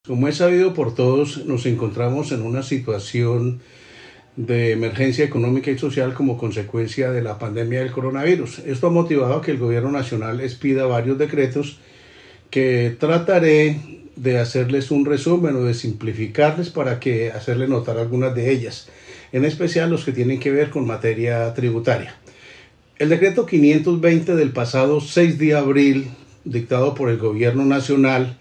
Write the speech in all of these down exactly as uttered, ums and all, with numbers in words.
Como es sabido por todos, nos encontramos en una situación de emergencia económica y social como consecuencia de la pandemia del coronavirus. Esto ha motivado a que el gobierno nacional expida varios decretos que trataré de hacerles un resumen o de simplificarles para que hacerles notar algunas de ellas, en especial los que tienen que ver con materia tributaria. El decreto quinientos veinte del pasado seis de abril, dictado por el gobierno nacional,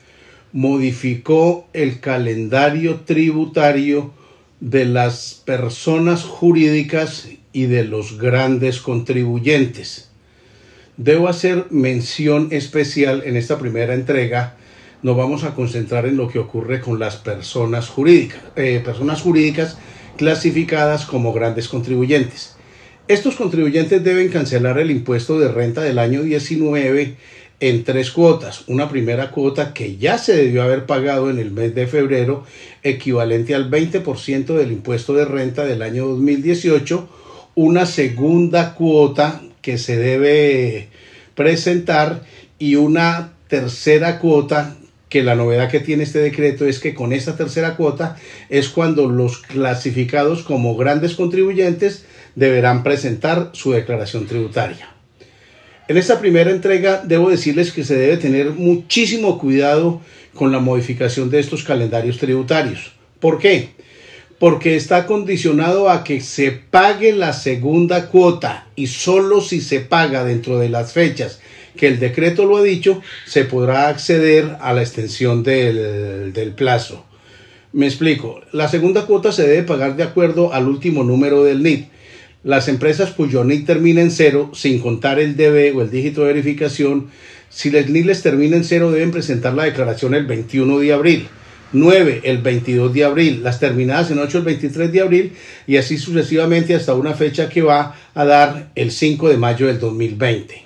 modificó el calendario tributario de las personas jurídicas y de los grandes contribuyentes. Debo hacer mención especial en esta primera entrega. Nos vamos a concentrar en lo que ocurre con las personas jurídicas, eh, personas jurídicas clasificadas como grandes contribuyentes. Estos contribuyentes deben cancelar el impuesto de renta del año diecinueve en tres cuotas. Una primera cuota que ya se debió haber pagado en el mes de febrero, equivalente al veinte por ciento del impuesto de renta del año dos mil dieciocho. Una segunda cuota que se debe presentar y una tercera cuota que la novedad que tiene este decreto es que con esta tercera cuota es cuando los clasificados como grandes contribuyentes deberán presentar su declaración tributaria. En esta primera entrega debo decirles que se debe tener muchísimo cuidado con la modificación de estos calendarios tributarios. ¿Por qué? Porque está condicionado a que se pague la segunda cuota y solo si se paga dentro de las fechas que el decreto lo ha dicho, se podrá acceder a la extensión del, del plazo. Me explico. La segunda cuota se debe pagar de acuerdo al último número del N I T. Las empresas cuyo N I T termina en cero, sin contar el D B o el dígito de verificación, si el N I T les termina en cero, deben presentar la declaración el veintiuno de abril, nueve el veintidós de abril, las terminadas en ocho el veintitrés de abril y así sucesivamente hasta una fecha que va a dar el cinco de mayo del dos mil veinte.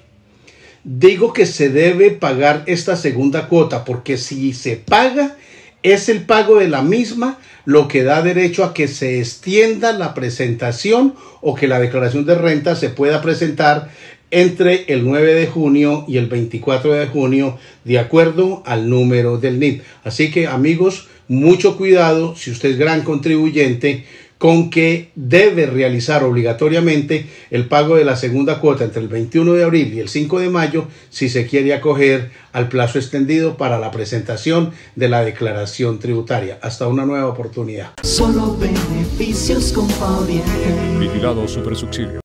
Digo que se debe pagar esta segunda cuota porque si se paga, es el pago de la misma lo que da derecho a que se extienda la presentación o que la declaración de renta se pueda presentar entre el nueve de junio y el veinticuatro de junio de acuerdo al número del N I T. Así que amigos, mucho cuidado si usted es gran contribuyente con que debe realizar obligatoriamente el pago de la segunda cuota entre el veintiuno de abril y el cinco de mayo si se quiere acoger al plazo extendido para la presentación de la declaración tributaria. Hasta una nueva oportunidad. Solo beneficios con Fabián. Vigilado Supersubsidio.